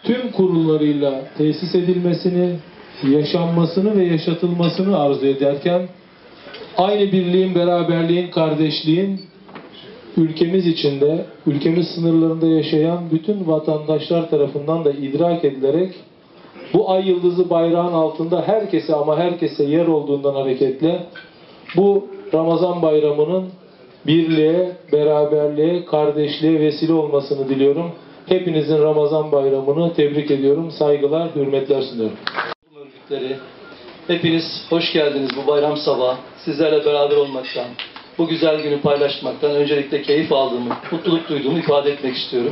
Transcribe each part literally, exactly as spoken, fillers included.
tüm kurullarıyla tesis edilmesini, yaşanmasını ve yaşatılmasını arzu ederken, aynı birliğin, beraberliğin, kardeşliğin ülkemiz içinde, ülkemiz sınırlarında yaşayan bütün vatandaşlar tarafından da idrak edilerek, bu ay yıldızı bayrağın altında herkese ama herkese yer olduğundan hareketle, bu Ramazan bayramının birliğe, beraberliğe, kardeşliğe vesile olmasını diliyorum. Hepinizin Ramazan bayramını tebrik ediyorum. Saygılar, hürmetler sunuyorum. Örgütleri, hepiniz hoş geldiniz bu bayram sabahı. Sizlerle beraber olmaktan, bu güzel günü paylaşmaktan öncelikle keyif aldığımı, mutluluk duyduğumu ifade etmek istiyorum.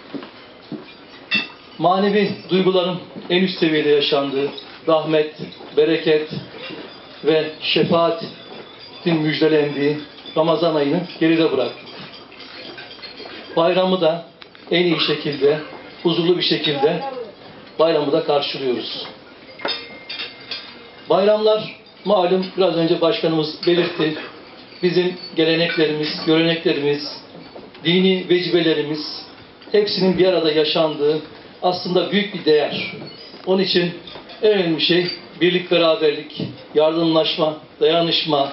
Manevi duyguların en üst seviyede yaşandığı rahmet, bereket ve şefaatin müjdelendiği Ramazan ayını geride bıraktık. Bayramı da en iyi şekilde, huzurlu bir şekilde bayramı da karşılıyoruz. Bayramlar malum biraz önce başkanımız belirtti. Bizim geleneklerimiz, göreneklerimiz, dini vecibelerimiz hepsinin bir arada yaşandığı aslında büyük bir değer. Onun için en önemli şey birlik, beraberlik, yardımlaşma, dayanışma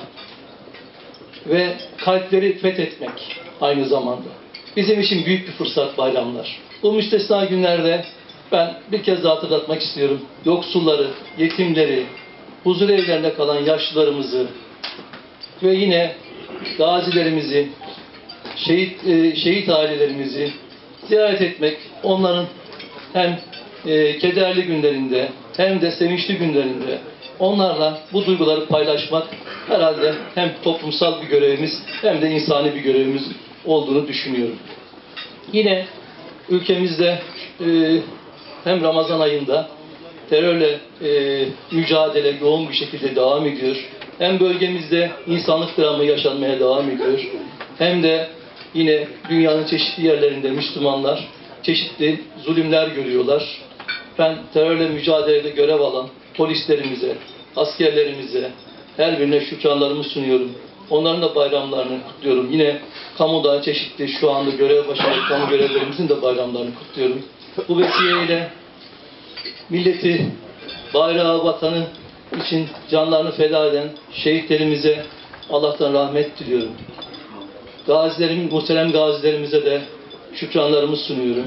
ve kalpleri fethetmek aynı zamanda. Bizim için büyük bir fırsat bayramlar. Bu müstesna günlerde ben bir kez daha hatırlatmak istiyorum. Yoksulları, yetimleri, huzur evlerinde kalan yaşlılarımızı ve yine gazilerimizi, şehit, e, şehit ailelerimizi ziyaret etmek, onların hem e, kederli günlerinde hem de sevinçli günlerinde onlarla bu duyguları paylaşmak herhalde hem toplumsal bir görevimiz hem de insani bir görevimiz olduğunu düşünüyorum. Yine ülkemizde e, hem Ramazan ayında terörle e, mücadele yoğun bir şekilde devam ediyor. Hem bölgemizde insanlık dramı yaşanmaya devam ediyor. Hem de yine dünyanın çeşitli yerlerinde Müslümanlar çeşitli zulümler görüyorlar. Ben terörle mücadelede görev alan polislerimize, askerlerimize, her birine şükranlarımı sunuyorum. Onların da bayramlarını kutluyorum. Yine kamuda çeşitli şu anda görev başındaki kamu görevlerimizin de bayramlarını kutluyorum. Bu vesileyle milleti, bayrağı, vatanı için canlarını feda eden şehitlerimize Allah'tan rahmet diliyorum. Gazilerim, muhterem gazilerimize de şükranlarımı sunuyorum.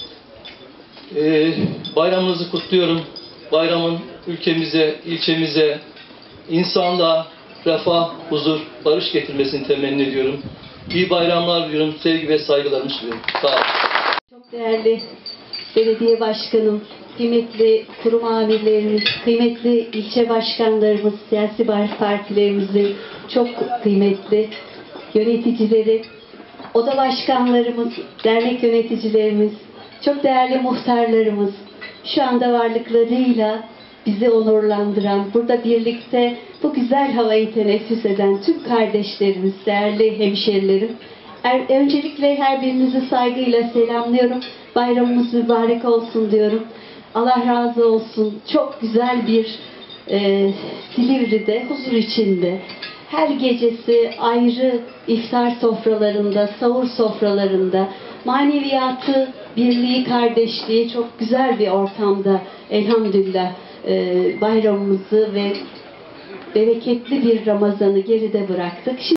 Ee, bayramınızı kutluyorum. Bayramın ülkemize, ilçemize, insanlığa refah, huzur, barış getirmesini temenni ediyorum. İyi bayramlar diliyorum. Sevgi ve saygılarımı sunuyorum. Sağ olun. Çok değerli belediye başkanım, kıymetli kurum amirlerimiz, kıymetli ilçe başkanlarımız, siyasi partilerimizin çok kıymetli yöneticileri, oda başkanlarımız, dernek yöneticilerimiz, çok değerli muhtarlarımız, şu anda varlıklarıyla bizi onurlandıran, burada birlikte bu güzel havayı teneffüs eden tüm kardeşlerimiz, değerli hemşerilerim, er, öncelikle her birinizi saygıyla selamlıyorum. Bayramımız mübarek olsun diyorum. Allah razı olsun. Çok güzel bir e, Silivri'de, huzur içinde, her gecesi ayrı iftar sofralarında, sahur sofralarında, maneviyatı, birliği, kardeşliği çok güzel bir ortamda elhamdülillah e, bayramımızı ve bereketli bir Ramazan'ı geride bıraktık. Şimdi